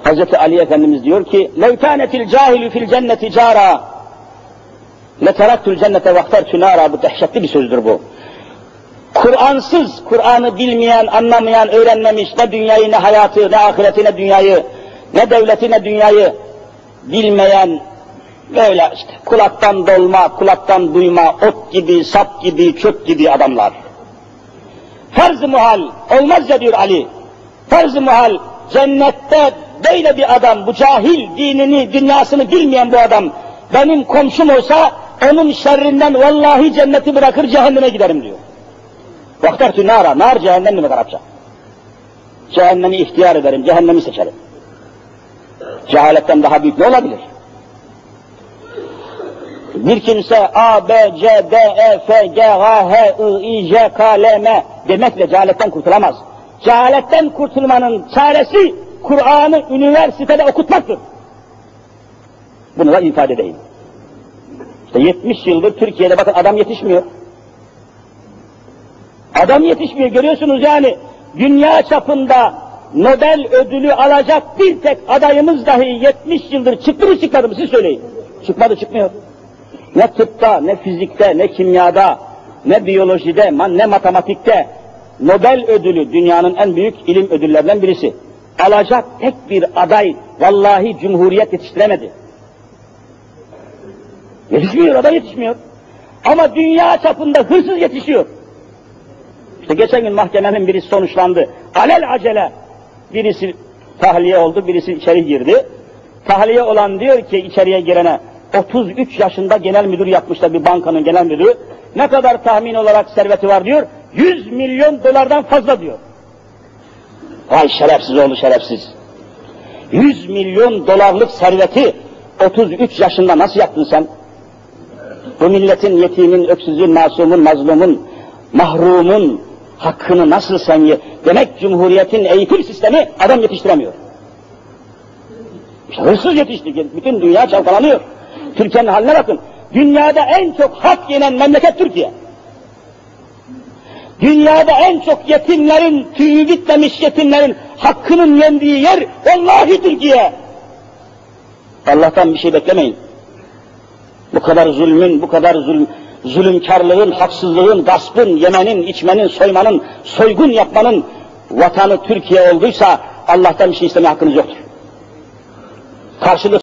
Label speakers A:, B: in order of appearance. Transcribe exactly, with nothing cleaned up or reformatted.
A: Hazreti Ali Efendimiz diyor ki, لَوْ كَانَتِ الْجَاهِلُ فِي الْجَنَّةِ جَارًا لَتَرَكْتُ الْجَنَّةَ وَاخْتَرْتُ نَارًا. Bu dehşetli bir sözdür bu. Kur'ansız, Kur'an'ı bilmeyen, anlamayan, öğrenmemiş, ne dünyayı, ne hayatı, ne ahireti, ne dünyayı, ne devleti, ne dünyayı bilmeyen, böyle işte kulaktan dolma, kulaktan duyma, ot gibi, sap gibi, çöp gibi adamlar. Farz-ı muhal, olmaz ya diyor Ali, farz-ı muhal, cennette böyle bir adam, bu cahil, dinini, dünyasını bilmeyen bu adam, benim komşum olsa, onun şerrinden vallahi cenneti bırakır, cehenneme giderim diyor. Vaktertü nara, nar cehennem demek Arapça. Cehennemi ihtiyar ederim, cehennemi seçerim. Cehaletten daha büyük ne olabilir? Bir kimse A, B, C, D, E, F, G, H, H, I, I, J, K, L, M demekle cehaletten kurtulamaz. Cehaletten kurtulmanın çaresi Kur'an'ı üniversitede okutmaktır. Bunu da ifade edeyim. İşte yetmiş yıldır Türkiye'de bakın adam yetişmiyor. Adam yetişmiyor, görüyorsunuz yani. Dünya çapında Nobel ödülü alacak bir tek adayımız dahi yetmiş yıldır çıktı mı çıkmadı mı siz söyleyin. Çıkmadı, çıkmıyor. Ne tıpta, ne fizikte, ne kimyada, ne biyolojide, ne matematikte Nobel ödülü dünyanın en büyük ilim ödüllerinden birisi. Alacak tek bir aday vallahi Cumhuriyet yetiştiremedi. Yetişmiyor, aday yetişmiyor. Ama dünya çapında hırsız yetişiyor. İşte geçen gün mahkemenin birisi sonuçlandı. Alel acele birisi tahliye oldu, birisi içeri girdi. Tahliye olan diyor ki içeriye girene, otuz üç yaşında genel müdür yapmışlar bir bankanın genel müdürü. Ne kadar tahmin olarak serveti var diyor? yüz milyon dolardan fazla diyor. Vay şerefsiz oğlu şerefsiz. yüz milyon dolarlık serveti otuz üç yaşında nasıl yaptın sen? Bu milletin, yetimin, öksüzün, masumun, mazlumun, mahrumun hakkını nasıl sen ye? Demek Cumhuriyet'in eğitim sistemi adam yetiştiremiyor. İşte hırsız yetişti, bütün dünya çalkalanıyor. Türkiye'nin haline bakın. Dünyada en çok hak yenen memleket Türkiye. Dünyada en çok yetimlerin, tüyü bitmemiş yetimlerin hakkının yendiği yer vallahi Türkiye. Allah'tan bir şey beklemeyin. Bu kadar zulmün, bu kadar zulm, zulümkarlığın, haksızlığın, gaspın, yemenin, içmenin, soymanın, soygun yapmanın vatanı Türkiye olduysa Allah'tan bir şey istemeye hakkınız yoktur. Karşılık